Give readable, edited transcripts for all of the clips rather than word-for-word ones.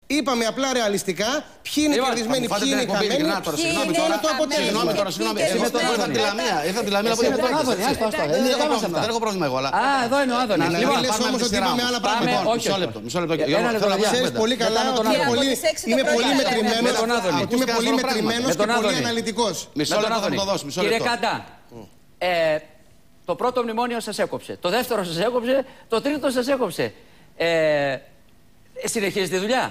Είπαμε απλά ρεαλιστικά ποιοι είναι κερδισμένοι, ποιοι είναι χαμένοι. Συγγνώμη τώρα, το αποτέλεσμα. Ήρθα τη Λαμία από την δεν έχω πρόβλημα εγώ. Εδώ είναι ο Άδωνης. Λοιπόν, λες όμως ότι είπαμε άλλα πράγματα. Μισό λεπτό. Ξέρεις πολύ καλά ότι είμαι πολύ μετρημένος και πολύ αναλυτικός. Μισό λεπτό θα μου το δώσω. Κύριε Κάντα, το πρώτο μνημόνιο σας έκοψε. Το δεύτερο σας έκοψε. Το τρίτο σας έκοψε. Συνεχίζει τη δουλειά.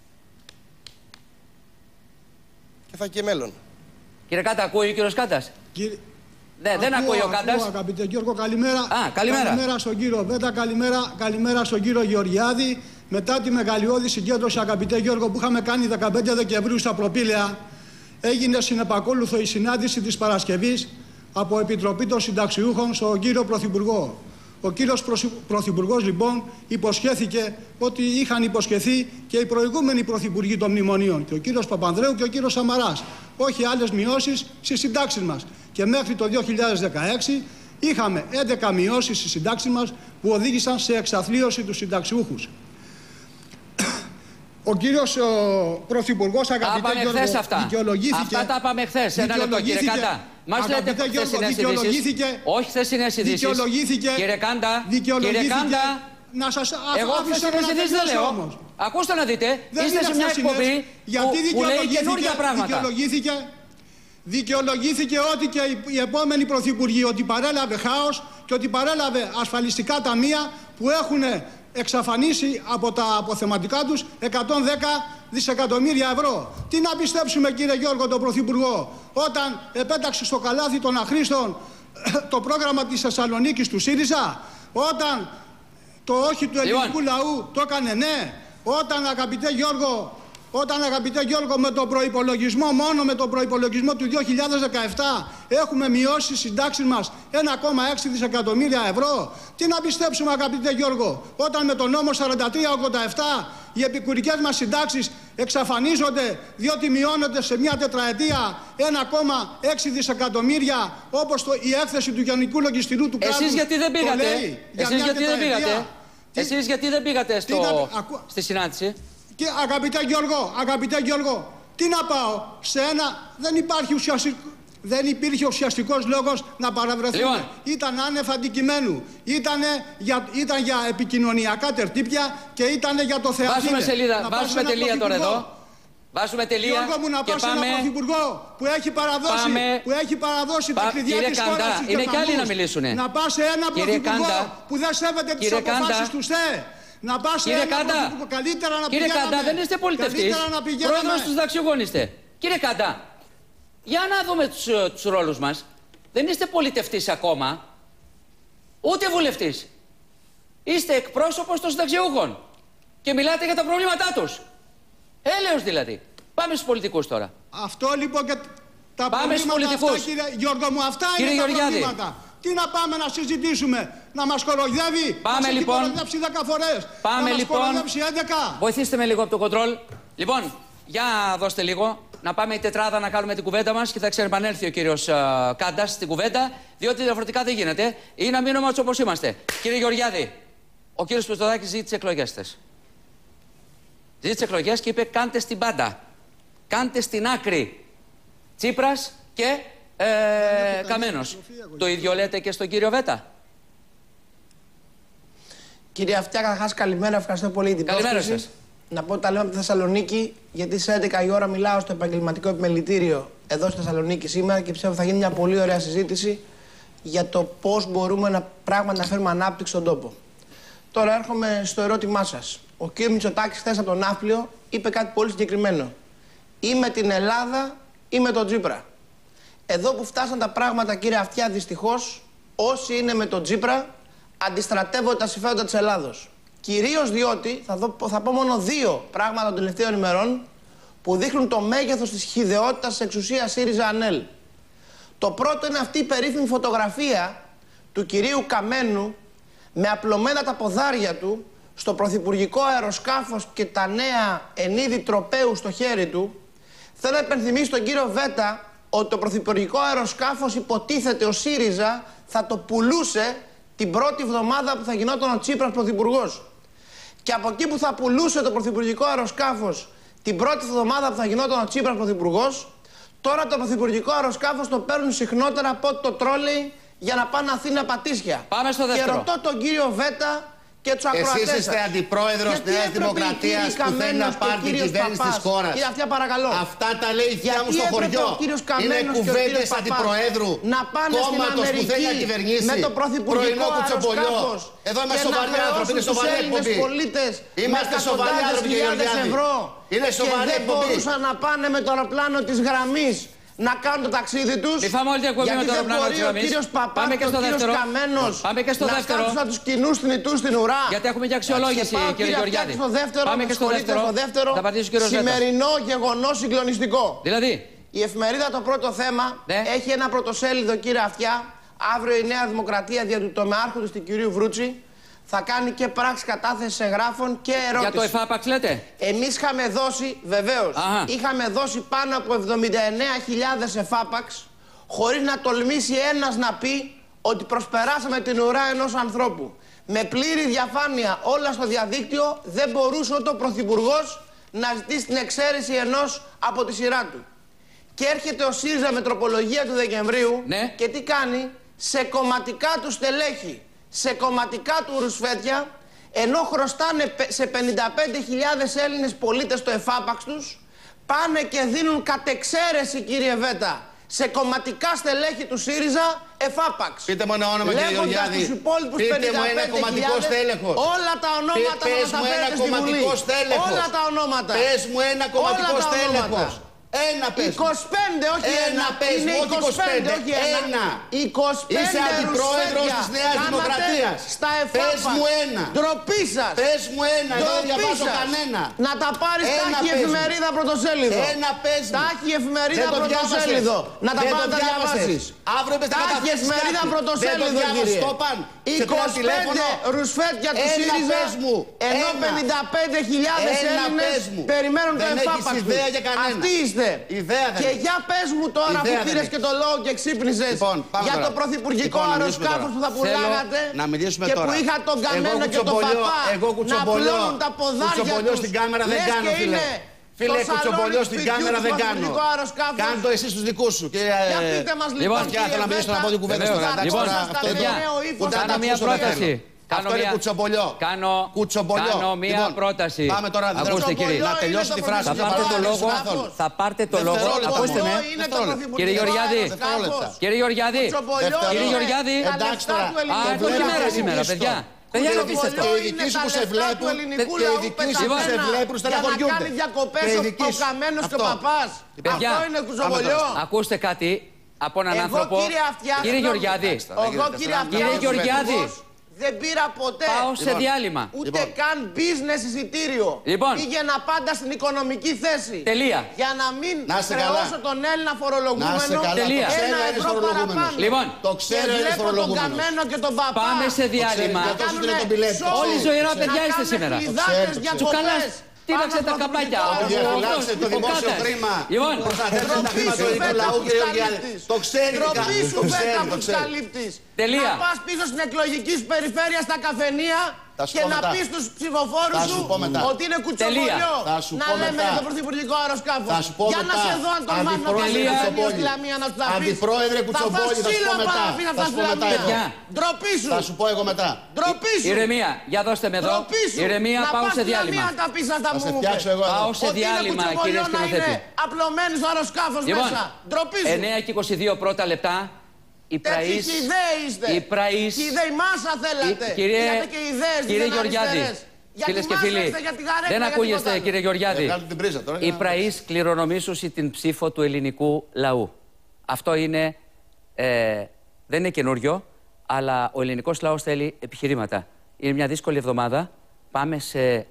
Και θα και μέλλον. Κύριε Κάντα, ακούει ο κύριος Κάντας? Δεν ακούει ο Κάντας. Αγαπητέ Γιώργο, καλημέρα. Καλημέρα. Καλημέρα στον κύριο Βέτα, καλημέρα στον κύριο Γεωργιάδη. Μετά τη μεγαλειώδη συγκέντρωση, αγαπητέ Γιώργο, που είχαμε κάνει 15 Δεκεμβρίου στα Προπήλαια, έγινε συνεπακόλουθο η συνάντηση της Παρασκευής από Επιτροπή των Συνταξιούχων στον κύριο Πρωθυπουργό. Ο κύριος Πρωθυπουργός λοιπόν υποσχέθηκε ότι είχαν υποσχεθεί και οι προηγούμενοι πρωθυπουργοί των μνημονίων, και ο κύριος Παπανδρέου και ο κύριος Σαμαράς, όχι άλλες μειώσεις στις συντάξεις μας. Και μέχρι το 2016 είχαμε 11 μειώσεις στις συντάξεις μας που οδήγησαν σε εξαθλίωση τους συνταξιούχους. Ο κύριος Πρωθυπουργός, αγαπητέ Γιώργο, δικαιολογήθηκε. Αυτά τα είπαμε χθες. Ένα λεπτό, κύριε Κάντα. Μας λέτε χθεσινές ειδήσεις. Όχι χθεσινές ειδήσεις. Κύριε Κάντα, να σας εγώ χθεσινές ειδήσεις δεν λέω. Ακούστε να δείτε, είστε σε μια εκπομπή που λέει καινούργια πράγματα. Δικαιολογήθηκε ότι και οι επόμενοι πρωθυπουργοί ότι παρέλαβε χάος και ότι παρέλαβε ασφαλιστικά ταμεία που έχουν εξαφανίσει από τα αποθεματικά τους 110 δισεκατομμύρια ευρώ. Τι να πιστέψουμε, κύριε Γιώργο, τον Πρωθυπουργό, όταν επέταξε στο καλάθι των αχρήστων το πρόγραμμα της Θεσσαλονίκης του ΣΥΡΙΖΑ, όταν το όχι του ελληνικού λαού το έκανε ναι, όταν αγαπητέ Γιώργο με τον προϋπολογισμό, μόνο με τον προϋπολογισμό του 2017 έχουμε μειώσει συντάξεις μας 1,6 δισεκατομμύρια ευρώ. Τι να πιστέψουμε, αγαπητέ Γιώργο, όταν με τον νόμο 4387 οι επικουρικές μας συντάξεις εξαφανίζονται διότι μειώνονται σε μια τετραετία 1,6 δισεκατομμύρια, όπως η έκθεση του Γενικού Λογιστηρίου του κράτους. Εσείς γιατί δεν πήγατε? Εσείς γιατί δεν πήγατε στη συνάντηση? Και αγαπητέ Γιώργο, τι να πάω σε ένα, δεν υπήρχε ουσιαστικός λόγος να παραβρεθούμε. Ήταν άνευ αντικειμένου. Ήταν για επικοινωνιακά τερτύπια και ήταν για το θεατήρε. Βάζουμε τελεία τώρα εδώ. Βάζουμε τελεία. Γιώργο μου, να πάω σε έναν πρωθυπουργό που έχει παραδώσει τα κλειδιά της χώρας. Είναι και άλλοι να μιλήσουνε. Να πάω σε έναν πρωθυπουργό που δεν σέβεται τις αποφάσεις του ΣΤΕ. Να πας σε ένα πρωθυπουργό, καλύτερα να πηγαίναμε. Κύριε Κάντα, δεν είστε πολιτευτής. Πρόεδρος του Συνταξιούχων είστε. Κύριε Κάντα, για να δούμε τους ρόλους μας. Δεν είστε πολιτευτής ακόμα, ούτε βουλευτής. Είστε εκπρόσωπος των συνταξιούχων και μιλάτε για τα προβλήματά τους. Έλεος δηλαδή. Πάμε στους πολιτικούς τώρα. Αυτό λοιπόν και τα πάμε προβλήματα αυτά, κύριε Γιώργο μου, αυτά είναι τα προβλήματα. Τι να πάμε να συζητήσουμε, να μας κοροϊδεύει, πάμε, να μας κοροϊδεύσει 10 φορές, πάμε, να μας κοροϊδεύσει 11. Βοηθήστε με λίγο από το κοντρόλ. Λοιπόν, για δώστε λίγο, να πάμε η τετράδα να κάνουμε την κουβέντα μας και θα ξανεπανέλθει ο κύριος Κάντας στην κουβέντα, διότι διαφορετικά δεν γίνεται. Ή να μείνουμε έτσι όπως είμαστε. Κύριε Γεωργιάδη, ο κύριος Μητσοτάκης ζήτησε εκλογές χθες. Ζήτησε εκλογές και είπε κάντε στην πάντα. Κάντε στην άκρη. Τσίπρας και Καμένος. Το ίδιο λέτε και στον κύριο Βέτα? Κύριε Αυτιά, καταρχάς καλημέρα, ευχαριστώ πολύ για την πρόσκληση. Να πω τα λέμε από τη Θεσσαλονίκη, γιατί σε 11 η ώρα μιλάω στο επαγγελματικό επιμελητήριο εδώ στη Θεσσαλονίκη σήμερα και πιστεύω θα γίνει μια πολύ ωραία συζήτηση για το πώς μπορούμε πράγματι να φέρουμε ανάπτυξη στον τόπο. Τώρα έρχομαι στο ερώτημά σας. Ο κ. Μητσοτάκης χθες από τον Ναύπλιο είπε κάτι πολύ συγκεκριμένο. Ή με την Ελλάδα ή με τον Τσίπρα. Εδώ που φτάσαν τα πράγματα, κύριε Αυτιά, δυστυχώς, όσοι είναι με τον Τσίπρα αντιστρατεύονται τα συμφέροντα της Ελλάδος. Κυρίως διότι, θα πω μόνο δύο πράγματα των τελευταίων ημερών που δείχνουν το μέγεθος της χυδαιότητας της εξουσίας ΣΥΡΙΖΑ-ΑΝΕΛ. Το πρώτο είναι αυτή η περίφημη φωτογραφία του κυρίου Καμένου με απλωμένα τα ποδάρια του στο πρωθυπουργικό αεροσκάφος και τα νέα ενίδη τροπαίου στο χέρι του. Θέλω να υπενθυμίσω στον κύριο Βέτα ότι το πρωθυπουργικό αεροσκάφος υποτίθεται ο ΣΥΡΙΖΑ θα το πουλούσε την πρώτη εβδομάδα που θα γινόταν ο Τσίπρας πρωθυπουργός. Και από εκεί που θα πουλούσε το πρωθυπουργικό αεροσκάφος την πρώτη εβδομάδα που θα γινόταν ο Τσίπρας πρωθυπουργός, τώρα το πρωθυπουργικό αεροσκάφος το παίρνουν συχνότερα από το τρόλεϊ για να πάνε Αθήνα Πατήσια. Πάμε στο δεύτερο. Και ρωτώ τον κύριο Βέτα και τους ακροατές. Εσείς είστε αντιπρόεδρος της Νέας Δημοκρατίας που θέλει να πάρει την κυβέρνηση της χώρας. Κύριε Αυτιά, παρακαλώ. Αυτά τα λέει η θεία μου στο χωριό. Είναι κουβέντες αντιπροέδρου κόμματος που θέλει να κυβερνήσει. Με το πρωθυπουργικό αεροσκάφος. Εδώ είμαστε σοβαροί άνθρωποι, είναι σοβαρή εκπομπή. Είμαστε σοβαροί άνθρωποι, κύριε Γεωργιάδη. Είναι σοβαρή εκπομπή. Και δεν μπορούσαν να πάνε με το αεροπλάνο της γραμμής να κάνουν το ταξίδι τους. Μη φάμε όλη την εκπομπή με το αεροπλάνο της γραμμής. Ο κύριος Παπάς και ο κύριος Καμένος να κάτσουν να τους κοινούς θνητούς στην ουρά. Γιατί έχουμε και αξιολόγηση, κύριε Γεωργιάδη. Πάμε και στο δεύτερο. Σημερινό γεγονός συγκλονιστικό. Δηλαδή. Η εφημερίδα Το Πρώτο Θέμα έχει ένα πρωτοσέλιδο, κύριε Αυτιά. Αύριο η Νέα Δημοκρατία δια του τομεάρχου του στην κυρίου Βρούτση θα κάνει και πράξη κατάθεση εγγράφων και ερώτηση. Για το ΕΦΑΠΑΞ λέτε. Εμείς είχαμε δώσει, βεβαίως, είχαμε δώσει πάνω από 79.000 ΕΦΑΠΑΞ χωρίς να τολμήσει ένας να πει ότι προσπεράσαμε την ουρά ενός ανθρώπου. Με πλήρη διαφάνεια όλα στο διαδίκτυο, δεν μπορούσε ούτε ο Πρωθυπουργός να ζητήσει την εξαίρεση ενός από τη σειρά του. Και έρχεται ο ΣΥΡΙΖΑ με τροπολογία του Δεκεμβρίου και τι κάνει? Σε κομματικά του στελέχη, σε κομματικά του ρουσφέτια, ενώ χρωστάνε σε 55.000 Έλληνες πολίτες το ΕΦΑΠΑΞ τους, πάνε και δίνουν κατ' εξαίρεση, κύριε Βέτα, σε κομματικά στελέχη του ΣΥΡΙΖΑ ΕΦΑΠΑΞ. Πείτε μου ένα όνομα, κύριε Γεωργιάδη. Πείτε μου ένα κομματικό στέλεχος. Όλα τα ονόματα πες μου ένα κομματικό στέλεχος. Όλα τα ονόματα. Πες μου ένα κομματικό στέλεχος. Ένα πες. 25, όχι ένα. Πες Είναι μου, 25, όχι ένα. 25 Είσαι αντιπρόεδρος της Νέας Δημοκρατίας. Στα ΕΦΑΠΑ. Πες μου ένα. Ντροπή σας. Πες μου ένα. Εγώ δεν διαβάζω κανένα. Να τα πάρεις, τα έχει η εφημερίδα πρωτοσέλιδο. Ένα πες μου. Τα έχει η εφημερίδα πρωτοσέλιδο. Να τα πάρεις να τα διαβάσεις. Αύριο πες τα έχει η εφημερίδα πρωτοσέλιδο, κύριε. 25 ρουσφέτια του ΣΥΡΙΖΑ, ενώ 55.000 Έλληνες περιμένουν το ΕΦΑΠΑ τους. Αυτοί είστε. Και για πες μου τώρα που πήρες και το λόγο και ξύπνησες για το πρωθυπουργικό αεροσκάφος που θα πουλάγατε και που είχα τον Καμένο και τον Παπά να πλώνουν τα ποδάρια τους. Στην κάμερα δεν κάνω, φίλε. Φίλε, κουτσομπολιό στην κάμερα δεν κάνω. Κάνε το εσύ στους δικούς σου. Για πείτε μας λοιπόν, θέλω να μιλήσω να πω την κουβέντα τώρα. Λοιπόν, κάνω μια πρόταση. Αυτό είναι κουτσομπολιό. Κάνω μία πρόταση. Πάμε τώρα, ακούστε, κύριε. Να τελειώσει τη φράση. Θα πάρτε το λόγο. Ακούστε με. Κύριε Γεωργιάδη. Κύριε Γεωργιάδη. Κύριε Γεωργιάδη. Εντάξει τώρα. Όχι μέρα σήμερα, παιδιά. Παιδιά, ρωτήστε το. Και οι δικοί σου που σε βλέπουν, στεναχωριούνται. Να κάνει διακοπές ο Καμένος και ο Παπάς. Αυτό είναι κουτσομπολιό. Ακούστε κάτι από έναν άνθρωπο. Κύριε Γεωργιάδη. Κύριε Γεωργιάδη. Δεν πήρα ποτέ. Πάω σε διάλειμμα. Ούτε καν business εισιτήριο. Πήγαινα πάντα στην οικονομική θέση. Τελεία. Για να μην χρεώσω τον Έλληνα φορολογούμενο. Τελεία. Ένα ευρώ παραπάνω. Λοιπόν, το ξέρω, και βλέπω τον Καμένο και τον Παπά. Πάμε σε διάλειμμα. Όλοι ζωηρά παιδιά είστε σήμερα. Τσουκαλάς. Τήραξε τα καπάκια. Διαφυλάξτε το δημόσιο χρήμα. Προστατεύστε τα χρήματα του ελληνικού λαού, κύριε Γεωργιάδη. Το ξέρει το ξέρει. Τελεία. Να πας πίσω στην εκλογική σου περιφέρεια στα καφενεία και να πεις στους ψηφοφόρους σου ότι είναι κουτσομπολιό να λέμε για το πρωθυπουργικό αεροσκάφο. Για να σε δω αν τον μάθω να πας στη Λαμία να τους τα πεις. Αντιπρόεδρε Κουτσομπόλη, θα σου πω μετά. Ντροπή σου. Θα σου πω εγώ μετά. Ντροπή σου. Ηρεμία, για δώστε με εδώ. Ηρεμία, πάω σε διάλειμμα. Θα σε φτιάξω εγώ. Πάω σε διάλειμμα, κύριε σκηνοθέτη. Απλωμένοι στο αεροσκάφος μέσα. Ντροπή σου. 9 και 22 πρώτα λεπτά. Τέτοιοι ιδέοι είστε. Ιδέοι μάσα θέλατε. Κύριε Γεωργιάδη, φίλες και φίλοι, δεν ακούγεστε, κύριε Γεωργιάδη. Η Πραής κληρονομήσουσε την ψήφο του ελληνικού λαού. Αυτό είναι, δεν είναι καινούριο, αλλά ο ελληνικός λαός θέλει επιχειρήματα. Είναι μια δύσκολη εβδομάδα. Πάμε σε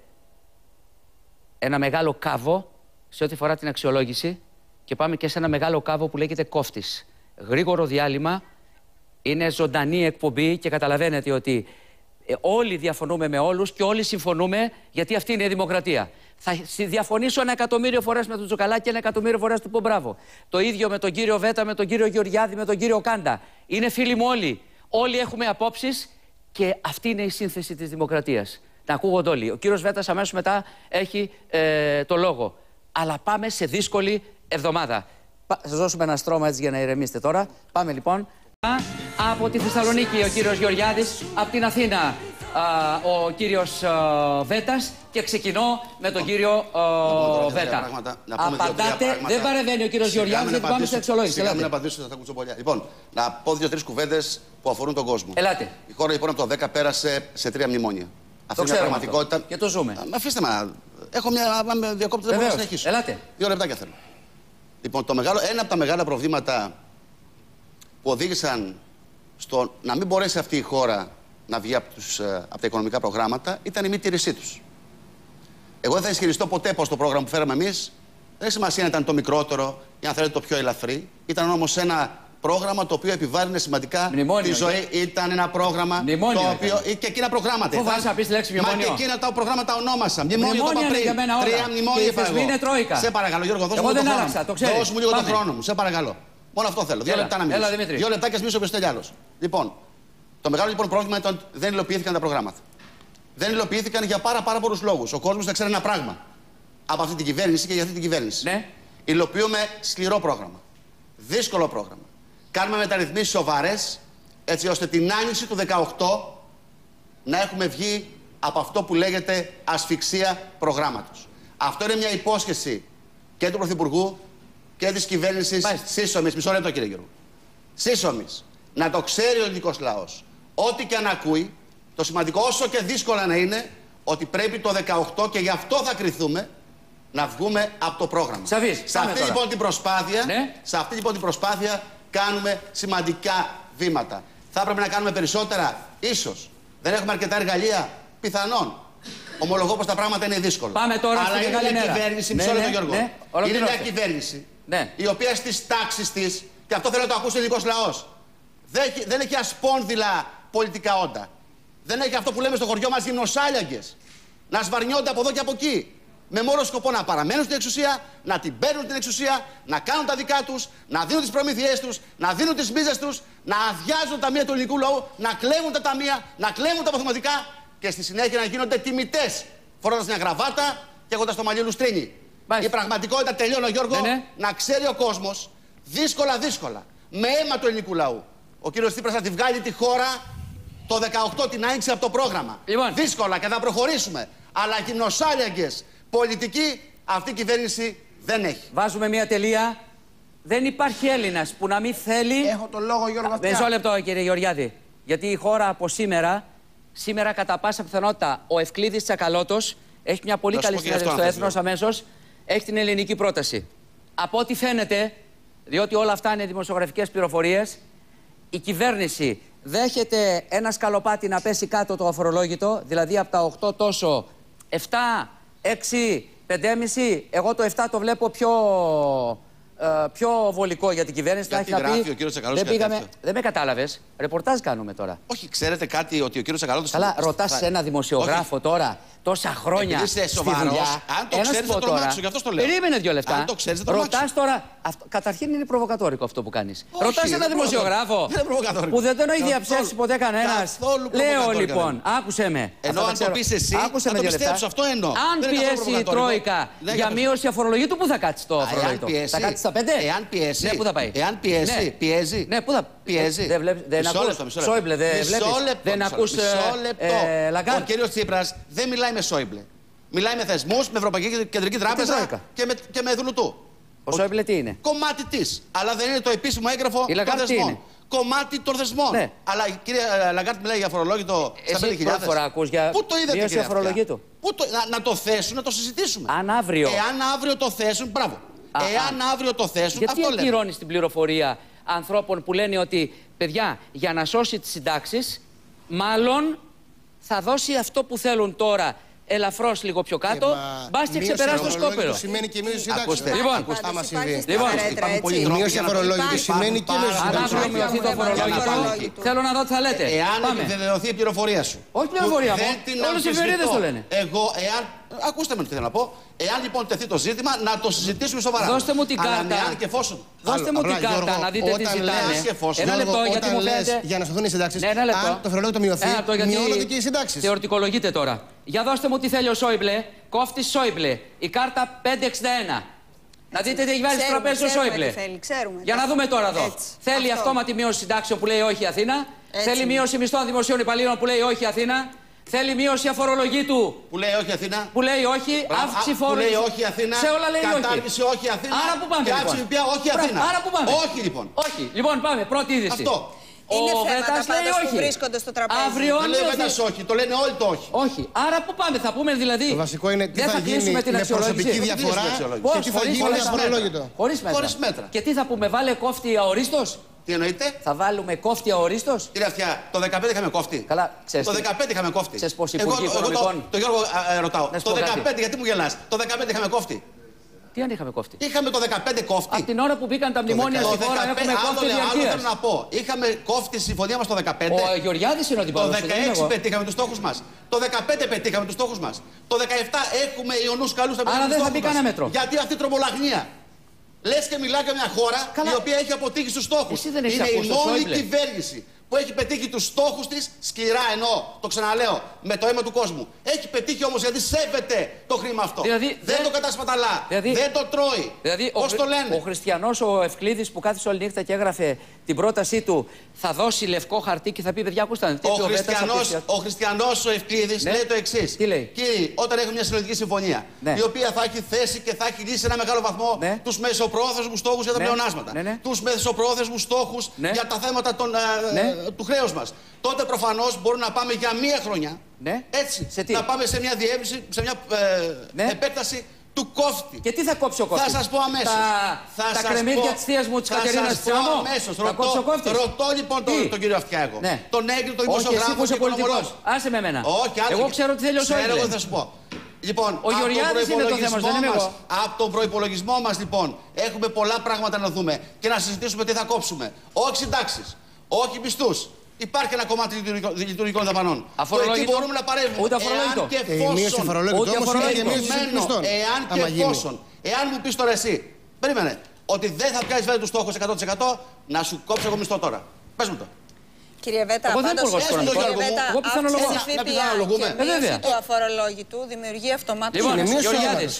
ένα μεγάλο κάβο σε ό,τι φορά την αξιολόγηση και πάμε και σε ένα μεγάλο κάβο που λέγεται κόφτης. Γρήγορο διάλειμμα, είναι ζωντανή εκπομπή και καταλαβαίνετε ότι όλοι διαφωνούμε με όλους και όλοι συμφωνούμε γιατί αυτή είναι η δημοκρατία. Θα διαφωνήσω 1.000.000 φορές με τον Τζοκαλά και 1.000.000 φορές του πω μπράβο. Το ίδιο με τον κύριο Βέτα, με τον κύριο Γεωργιάδη, με τον κύριο Κάντα. Είναι φίλοι μου όλοι. Όλοι έχουμε απόψεις και αυτή είναι η σύνθεση της δημοκρατίας. να ακούγονται όλοι. Ο κύριος Βέτας αμέσως μετά έχει το λόγο. Αλλά πάμε σε δύσκολη εβδομάδα. Θα σας δώσουμε ένα στρώμα έτσι για να ηρεμήσετε τώρα. Πάμε λοιπόν. Από τη Θεσσαλονίκη ο κύριος Γεωργιάδης, από την Αθήνα ο κύριος Βέτας και ξεκινώ με τον κύριο Βέτα. Απαντάτε, δεν παρεμβαίνει ο κύριος Γεωργιάδης γιατί πάμε σε αξιολόγηση. Σιγά μην απαντήσω στα κουτσομπολιά. Λοιπόν, να πω 2-3 κουβέντες που αφορούν τον κόσμο. Ελάτε. Η χώρα λοιπόν από το 10 πέρασε σε 3 μνημόνια. Αυτή είναι μια πραγματικότητα. Και το ζούμε. Αφήστε με. Έχω μια διακόπτη, δεν μπορώ να συνεχίσω. Ελάτε. 2 λεπτάκια θέλω. Λοιπόν, ένα από τα μεγάλα προβλήματα που οδήγησαν στο να μην μπορέσει αυτή η χώρα να βγει από τα οικονομικά προγράμματα ήταν η μη τήρησή τους. Εγώ δεν θα ισχυριστώ ποτέ πως το πρόγραμμα που φέραμε εμείς δεν έχει σημασία αν ήταν το μικρότερο ή αν θέλετε το πιο ελαφρύ. Ήταν όμως ένα πρόγραμμα το οποίο επιβάρυνε σημαντικά τη ζωή. Ήταν ένα πρόγραμμα το οποίο. Και εκείνα προγράμματα. Πού βάζεις να πεις τη λέξη μνημόνιο? Μα και εκείνα τα προγράμματα ονόμασα. Μνημόνιο το είπα πριν. 3 μνημόνια είπα εγώ. Σε παρακαλώ, Γιώργο, δώσ' μου λίγο τον χρόνο. Δώσ' μου λίγο τον χρόνο μου. Σε παρακαλώ. Μόνο αυτό θέλω. 2 λεπτά να μιλήσω. 2 λεπτάκια μιλήσω ποιος θέλει άλλος. Λοιπόν, το μεγάλο λοιπόν πρόβλημα ήταν ότι δεν υλοποιήθηκαν τα προγράμματα. Δεν υλοποιήθηκαν για πάρα πολλούς λόγους. Ο κόσμος δεν ξέρει ένα πράγμα από αυτή την κυβέρνηση και για αυτή την κυβέρνηση. Ναι. Υλοποιούμε σκληρό πρόγραμμα. Δύσκολο πρόγραμμα. Κάνουμε μεταρρυθμίσεις σοβαρές, έτσι ώστε την άνοιξη του 18 να έχουμε βγει από αυτό που λέγεται ασφυξία προγράμματος. Αυτό είναι μια υπόσχεση και του Πρωθυπουργού και της κυβέρνησης σύσσωμης. Μισό λεπτό, κύριε Γιώργο. Σύσσωμης. Να το ξέρει ο ελληνικός λαός. Ό,τι και αν ακούει, το σημαντικό όσο και δύσκολα να είναι, ότι πρέπει το 18 και γι' αυτό θα κριθούμε να βγούμε από το πρόγραμμα. Σε αυτή λοιπόν την προσπάθεια, σε αυτή λοιπόν την προσπάθεια κάνουμε σημαντικά βήματα. Θα έπρεπε να κάνουμε περισσότερα, ίσως. Δεν έχουμε αρκετά εργαλεία, πιθανόν. Ομολογώ πως τα πράγματα είναι δύσκολα. Πάμε τώρα. Αλλά είναι μια κυβέρνηση, μισό λεπτό Γιώργο. Είναι μια κυβέρνηση η οποία στις τάξεις της, και αυτό θέλω να το ακούσει ο ελληνικός λαός, δεν έχει ασπόνδυλα πολιτικά όντα. Δεν έχει αυτό που λέμε στο χωριό μας γυμνοσάλιαγκες. Να σβαρνιόνται από εδώ και από εκεί. Με μόνο σκοπό να παραμένουν στην εξουσία, να την παίρνουν την εξουσία, να κάνουν τα δικά τους, να δίνουν τις προμήθειές τους, να δίνουν τις μίζες τους, να αδειάζουν τα ταμεία του ελληνικού λαού, να κλέβουν τα ταμεία, να κλέβουν τα αποθεματικά και στη συνέχεια να γίνονται τιμητές, φορώντας μια γραβάτα και έχοντας το μαλλί λουστρίνι. Η πραγματικότητα, τελειώνω Γιώργο, να ξέρει ο κόσμος δύσκολα, με αίμα του ελληνικού λαού. Ο κύριος Τσίπρας θα τη βγάλει τη χώρα το 18 την άνοιξη από το πρόγραμμα. Λοιπόν. Δύσκολα και θα προχωρήσουμε. Αλλά γυμνοσάλιαγκες πολιτική αυτή η κυβέρνηση δεν έχει. Βάζουμε μια τελεία. Δεν υπάρχει Έλληνας που να μην θέλει. Έχω το λόγο, Γιώργο. Μισό λεπτό, κύριε Γεωργιάδη. Γιατί η χώρα από σήμερα κατά πάσα πιθανότητα, ο Ευκλήδης Τσακαλώτος έχει μια πολύ καλή συνέντευξη στο Έθνος αμέσως. Έχει την ελληνική πρόταση. Από ό,τι φαίνεται, διότι όλα αυτά είναι δημοσιογραφικές πληροφορίες, η κυβέρνηση δέχεται ένα σκαλοπάτι να πέσει κάτω το αφορολόγητο, δηλαδή από τα 8 τόσο 7, 6, 5,5. Εγώ το 7 το βλέπω πιο βολικό για την κυβέρνηση. Γιατί γράφει ο κύριος Τσακαλώτος δεν με κατάλαβες. Ρεπορτάζ κάνουμε τώρα. Όχι, ξέρετε κάτι ότι ο κύριος Τσακαλώτος. Καλά, ρωτάς ένα δημοσιογράφο τώρα, τόσα χρόνια. Είσαι σοβαρός. Αν το ξέρεις, θα τρομάξω, γι' αυτό το λέω. Περίμενε 2 λεπτά. Αν το ξέρεις, θα τρομάξω. Ρωτάς τώρα. Καταρχήν είναι προβοκατόρικο αυτό που κάνεις. Ρωτάς ένα δημοσιογράφο που δεν τον έχει διαψεύσει ποτέ κανένας. Λέω λοιπόν, άκουσε με. Ενώ αν το πεις εσύ, θα το πιστέψω, αυτό εννοώ. Αν πιέσει η Τρόικα για μείωση αφορολογήτου, πού θα κάτσει το αφορολόγητο? Θα κάτσει στα 5? Εάν πιέσει. Ναι, πού θα πάει? Εάν πιέσει. Πιέζει. Ναι, πού θα πιέζει. Δεν ακούς Σόιμπλε, δεν ακούς Λαγκάρντ. Ο κύριος Τσίπρας δεν μιλάει με Σόιμπλε. Μιλάει με θεσμούς, με Ευρωπαϊκή Κεντρική Τράπεζα και με Δουλουτού. Ο Σόιμπλε τι είναι? Κομμάτι της. Αλλά δεν είναι το επίσημο έγγραφο των θεσμών. Κομμάτι των θεσμών. Ναι. Αλλά η κυρία Λαγκάρντ μιλάει για αφορολόγητο στα 5.000. Εσύ πρώτη φορά ακούς για μείωση αφορολογήτου? Να το θέσουν, να το συζητήσουμε. Αν αύριο. Εάν αύριο το θέσουν, μπράβο. Εάν αύριο το θέσουν, γιατί αυτό λέμε. Γιατί ακυρώνεις την πληροφορία ανθρώπων που λένε ότι, παιδιά, για να σώσει τις συντάξεις, μάλλον θα δώσει αυτό που θέλουν τώρα ελαφρώς λίγο πιο κάτω, μπας και ξεπεράσει το σκόπελο. Σημαίνει και μείωση συντάξεων. Λοιπόν, η μείωση αφορολόγητου σημαίνει και μείωση συντάξεων. Αν μειωθεί το αφορολόγητο, θέλω να δω τι θα λέτε. Εάν επιβεβαιωθεί η πληροφορία σου. Όχι πληροφορία μου. Όλες οι εφημερίδες το λένε. Εγώ, εάν ακούστε με τι θέλω να πω. Εάν λοιπόν τεθεί το ζήτημα, να το συζητήσουμε σοβαρά. Δώστε μου την κάρτα. Δώστε μου την κάρτα να δείτε τι ζητάνε. Ένα λεπτό, γιατί μου φαίνεται. Για να σωθούν οι συντάξεις, αν το φορολόγιο μειωθεί, μειώνονται και οι συντάξεις. Θεωρητικολογείτε τώρα. Για δώστε μου τι θέλει ο Σόιμπλε. Κόφτη Σόιμπλε. Η κάρτα 561. Να δείτε τι έχει βάλει στο τραπέζι ο Σόιμπλε. Για να δούμε τώρα εδώ. Θέλει αυτόματη μείωση συντάξεων που λέει όχι η Αθήνα. Θέλει μείωση μισθών δημοσίων υπαλλήλων που λέει όχι η Αθήνα. Θέλει μείωση αφορολογήτου. Που λέει όχι Αθήνα. Που λέει όχι. Αύξηση φόρων. Που λέει όχι Αθήνα. Σε όλα λέει όχι. Κατάργηση όχι Αθήνα. Άρα που πάμε. Και αύξηση πια όχι Αθήνα. Άρα που πάμε. Όχι λοιπόν. Όχι. Λοιπόν πάμε. Πρώτη είδηση. Αυτό. Είναι ο Βέτας λέει όχι. Που βρίσκονται στο τραπέζι. Αύριο δεν λέει ο Βέτας όχι, το λένε όλοι το όχι. Όχι. Άρα πού πάμε, θα πούμε δηλαδή. Το βασικό είναι τι δεν θα γίνει την με προσωπική διαφορά και τι θα γίνει με αφορολόγητο. Χωρίς μέτρα. Και τι θα πούμε, βάλε κόφτη αορίστος. Τι εννοείτε? Θα βάλουμε κόφτη αορίστος. Κύριε Αυτιά, το 15 είχαμε κόφτη. Καλά, ξέρεις. Το 15 είχαμε κόφτη. Ξέρεις πώς Υπουργοί Οικονομικών. Το Γιώργο ρωτάω. Το 15, γιατί μου γελάς? Το 15 είχαμε κόφτη. Τι αν είχαμε κόφτη? Είχαμε το 15 κόφτη. Από την ώρα που μπήκαν τα μνημόνια στη χώρα έχουμε κόφτη διαρκείας. Θέλω να πω. Είχαμε κόφτη στη συμφωνία μας το 15. Ο Γεωργιάδης είναι ο αντιπρόεδρος. Το 16 πετύχαμε τους στόχους μας. Το 15 πετύχαμε τους στόχους μας. Το 17 έχουμε ιονούς καλούς να πετύχουμε τους στόχους μας. μέτρο. Γιατί αυτή η τρομολαγνία? Λες και μιλάει για μια χώρα η οποία έχει αποτύχει στους στόχους. Είναι η μόνη κυβέρνηση που έχει πετύχει τους στόχους της σκληρά, εννοώ, το ξαναλέω, με το αίμα του κόσμου. Έχει πετύχει όμως γιατί σέβεται το χρήμα αυτό. Δηλαδή, δεν το κατασπαταλά, δεν το τρώει. Δηλαδή, πώς το λένε. Ο Χριστιανός ο Ευκλήδης που κάθισε όλη νύχτα και έγραφε την πρότασή του θα δώσει λευκό χαρτί και θα πει παιδιά ακούστε. Ο Χριστιανός ο Ευκλήδης λέει το εξής. Τι λέει? Κύριε, όταν έχουμε μια συλλογική συμφωνία η οποία θα έχει θέσει και θα έχει λύσει σε ένα μεγάλο βαθμό τους μεσοπρόθεσμους στόχους για τα πλεονάσματα, τους μεσοπρόθεσμους στόχους για τα θέματα του χρέους μας, τότε προφανώς μπορούμε να πάμε για μία χρονιά. Έτσι. Να πάμε σε μια διεύρυνση, σε μια επέκταση του κόφτη. Και τι θα κόψει ο κόφτης? Θα σας πω αμέσως. Τα κρεμμύδια της θείας μου της Κατερίνας Τσάμο. Θα κόψει ο κόφτης? Ρωτώ λοιπόν τον κύριο Αυτιά εγώ. Τον έγκριτο δημοσιογράφο και πολιτικός. Άσε με εμένα. Εγώ ξέρω τι θέλει ο Σόιμπλε. Εγώ θα σου πω. Λοιπόν, ο Γεωργιάδης είναι το θέμα, δεν είμαι εγώ. Από τον προϋπολογισμό μας λοιπόν έχουμε πολλά πράγματα να δούμε και να συζητήσουμε τι θα κόψουμε. Όχι συντάξεις, όχι μισθούς. Υπάρχει ένα κομμάτι λειτουργικών δαπανών. Εκεί μπορούμε να παρέμβουμε. Ούτε αφορολόγητο. Εάν μου πεις τώρα εσύ, περίμενε, ότι δεν θα βγάλεις βέβαια τους στόχους 100%, να σου κόψω εγώ μισθό τώρα. Πες μου το. Κύριε Βέτα, πάντως αύξηση ΦΠΑ και μείωση του αφορολόγητου δημιουργεί αυτομάτως. Λοιπόν, Γεωργιάδης,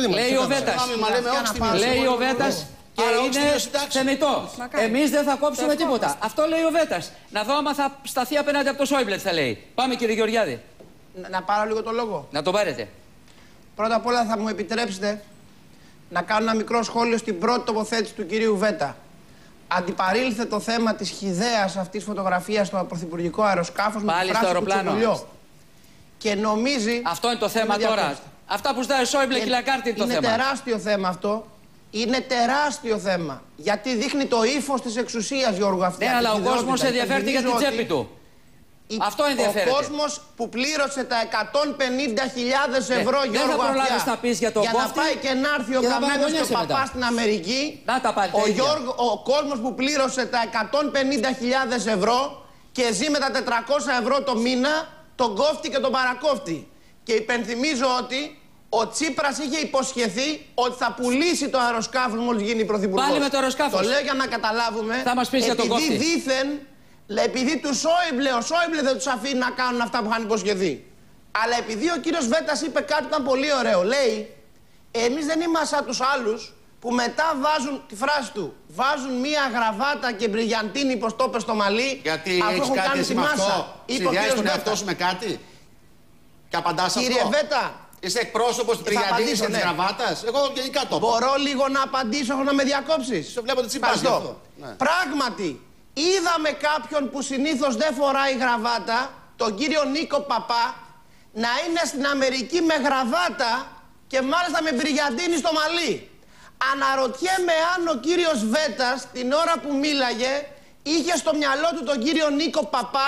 λέει ο Βέτας και είναι θεμιτό. Εμείς δεν θα κόψουμε τίποτα. Αυτό λέει ο Βέτας. Να δω άμα θα σταθεί απέναντι από το Σόιμπλε τι θα λέει. Πάμε κύριε Γεωργιάδη. Να πάρω λίγο το λόγο. Να το πάρετε. Πρώτα απ' όλα θα μου επιτρέψετε να κάνω ένα μικρό σχόλιο στην πρώτη τοποθέτηση του κυρίου Βέτα. Αντιπαρήλθε το θέμα της χυδαίας αυτής φωτογραφίας στο πρωθυπουργικό αεροσκάφος με τη φράση Κουτσομπολιό. Και νομίζει... Αυτό είναι το θέμα τώρα. Αυτά που ζητάει ο Σόιμπλε και η Λαγκάρτη είναι το θέμα. Είναι τεράστιο θέμα αυτό. Είναι τεράστιο θέμα. Γιατί δείχνει το ύφος της εξουσίας, Γιώργο Αυτιά. Ναι, αλλά ο κόσμος ενδιαφέρεται για την τσέπη του. Αυτό ενδιαφέρεται. Ο κόσμος που πλήρωσε τα 150.000 ευρώ, Γιώργο Αυτιά, για να πάει και να έρθει ο Καμένος και ο Παπάς στην Αμερική, ο κόσμος που πλήρωσε τα 150.000 ευρώ και ζει με τα 400 ευρώ το μήνα, τον κόφτη και τον παρακόφτη. Και υπενθυμίζω ότι ο Τσίπρας είχε υποσχεθεί ότι θα πουλήσει το αεροσκάφος μόλις γίνει πρωθυπουργός. Πάλι με το αεροσκάφος. Το λέω για να καταλάβουμε. Θα μας πεις για τον κόφτη. Επειδή του ο Σόιμπλε δεν τους αφήνει να κάνουν αυτά που είχαν υποσχεθεί. Αλλά επειδή ο κύριος Βέτας είπε κάτι που ήταν πολύ ωραίο. Λέει, εμείς δεν είμαστε σαν τους άλλους που μετά βάζουν, τη φράση του, βάζουν μία γραβάτα και μπριγιαντίνη πως το είπε στο μαλλί. Γιατί έχεις κάτι εσύ με αυτό, συνδυάζεις τον εαυτό σου με κάτι και απαντάς αυτό. Κύριε Βέτα, είσαι εκπρόσωπος της μπριγιαντίνης και της γραβάτας. Εγώ γενικά το πω. Μπορώ λίγο να απαντήσω, έχω να με διακόψεις? Σε βλέπω ότι τσιμπάς γι' αυτό. Πράγματι, είδαμε κάποιον που συνήθως δεν φοράει γραβάτα, τον κύριο Νίκο Παπά, να είναι στην Αμερική με γραβάτα και μάλιστα με μπριγιαντίνη στο μαλλί. Αναρωτιέμαι αν ο κύριος Βέτας την ώρα που μίλαγε είχε στο μυαλό του τον κύριο Νίκο Παπά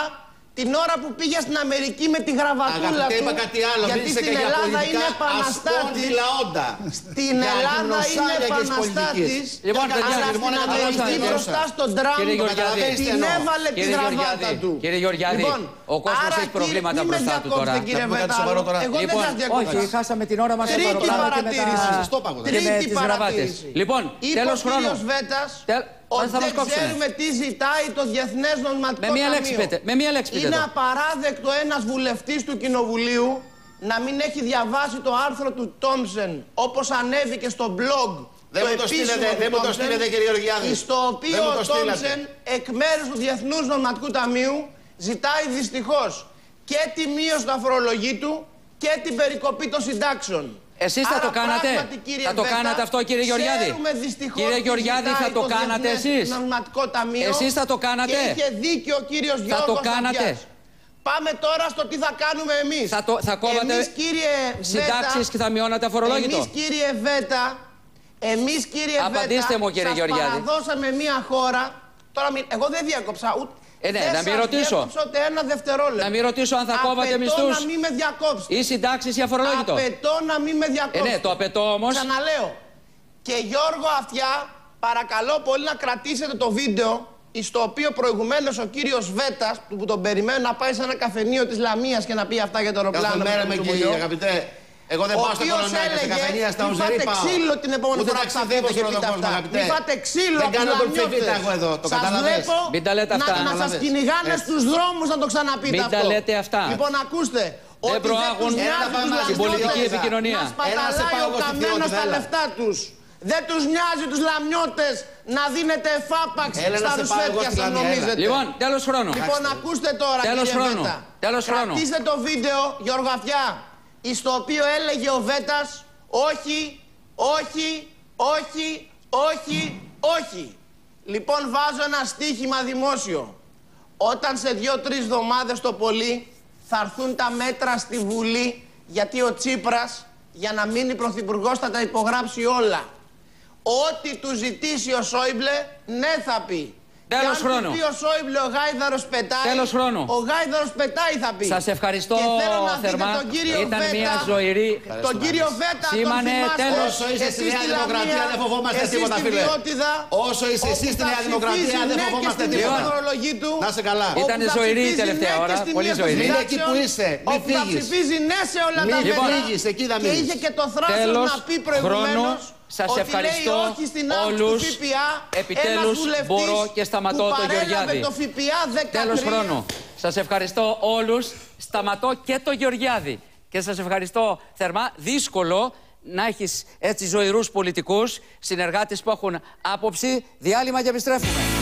την ώρα που πήγε στην Αμερική με τη γραβατούλα του. Είπα κάτι άλλο. Γιατί στην Ελλάδα είναι επαναστάτης. Στην Ελλάδα είναι επαναστάτης. Λοιπόν, αλλά στην Αμερική μπροστά στον Τραμπ την έβαλε τη γραβάτα του. Κύριε Γεωργιάδη, ο κόσμος έχει προβλήματα μπροστά του τώρα. Εγώ δεν σας διακόπτω. Όχι, χάσαμε την ώρα μας. Τρίτη παρατήρηση. Λοιπόν, τέλος χρόνου. Ότι δεν ξέρουμε τι ζητάει το Διεθνές Νομισματικό Ταμείο. Με μία λέξη πείτε. Είναι απαράδεκτο ένας βουλευτής του Κοινοβουλίου να μην έχει διαβάσει το άρθρο του Τόμψεν, όπως ανέβηκε στο blog. Δεν μου το στείλετε, κύριε Γεωργιάδη. Στο οποίο ο Τόμψεν, εκ μέρους του Διεθνούς Νομισματικού Ταμείου, ζητάει δυστυχώς και τη μείωση του αφορολογήτου και την περικοπή των συντάξεων. Εσείς θα το κάνατε, θα το κάνατε αυτό, κύριε Γεωργιάδη. Κύριε Γεωργιάδη, θα το κάνατε εσείς. Εσείς θα το κάνατε. Και είχε δίκιο ο κύριος Γιώργος Χατζιάς. Πάμε τώρα στο τι θα κάνουμε εμείς. Θα κόβατε συντάξεις και θα μειώνατε αφορολόγητο. Εμείς, κύριε Βέτα, απαντήστε μου, κύριε Γεωργιάδη. Σας παραδώσαμε μια χώρα. Τώρα, εγώ δεν διάκοψα ούτε. Να μην ρωτήσω. Ένα δευτερόλεπτο. Να μην ρωτήσω αν θα κόβατε μισθούς. Απαιτώ να μην με διακόψετε. Ή συντάξεις ή αφορολόγητο. Απαιτώ να μην με διακόψετε. Το απαιτώ όμως. Ξαναλέω. Και Γιώργο Αυτιά, παρακαλώ πολύ να κρατήσετε το βίντεο στο οποίο προηγουμένως ο κύριος Βέτας, που τον περιμένω να πάει σε ένα καφενείο της Λαμίας και να πει αυτά για το αεροπλάνο. Κάθε μέρα με κύριε αγαπητέ. Εγώ δεν πάω στο Κολονάκι, σε καφενεία στα Οζερή πάω. Μην φάτε ξύλο την επόμενη φορά που θα φύγετε και πείτε αυτά. Μην φάτε ξύλο από τους λαμιώτες. Εγώ εδώ, το καταλαβαίνεις. Μην τα λέτε αυτά. Να σας κυνηγάνε στους δρόμους να το ξαναπείτε αυτό. Μην τα λέτε αυτά. Λοιπόν, ακούστε. Δεν προάγουν την πολιτική επικοινωνία. Να σπαταλάει ο καμένος τα λεφτά τους. Δεν τους νοιάζει τους λαμιώτες να δίνετε εφάπαξ στα ρουσφέτια σαν νομίζετε. Λοιπόν, τέλος χρόνου. Λοιπόν, ακούστε τώρα, κύριε Βέτα. Κρατήστε το βίντεο, Γιώργο Αυτιά, στο οποίο έλεγε ο Βέτας όχι, όχι, όχι, όχι, όχι. Λοιπόν, βάζω ένα στοίχημα δημόσιο. Όταν σε 2-3 εβδομάδες το πολύ θα έρθουν τα μέτρα στη Βουλή, γιατί ο Τσίπρας για να μείνει πρωθυπουργός θα τα υπογράψει όλα. Ό,τι του ζητήσει ο Σόιμπλε, ναι θα πει. Τέλος χρόνου. Αν πει ο Σόιμπλε ο Γάιδαρος πετάει, τέλος χρόνου. Ο Γάιδαρος πετάει θα πει. Σας ευχαριστώ θερμά. Ήταν Βέτα, μια ζωηρή. Τον κύριο Βέτα σήμανε τέλος. Όσο είσαι στη Νέα Δημοκρατία δεν φοβόμαστε τίποτα, φίλε. Όσο είσαι εσύ στη Νέα Δημοκρατία δεν φοβόμαστε τίποτα. Να είσαι καλά. Ήταν ζωηρή η τελευταία ώρα. Πολύ ζωηρή. Μην εκεί που είσαι. Μην φύγεις. Ψηφίζει ναι σε όλα τα μέτρα. Μην φύγεις, εκεί θα μείνεις. Και είχε και το θράσος να πει προηγουμένως. Σας ευχαριστώ όλους. Επιτέλους μπορώ και σταματώ το Γεωργιάδη. Τέλος χρόνου. Σας ευχαριστώ όλους. Σταματώ και το Γεωργιάδη. Και σας ευχαριστώ θερμά. Δύσκολο να έχεις έτσι ζωηρούς πολιτικούς, συνεργάτες που έχουν άποψη. Διάλειμμα και επιστρέφουμε.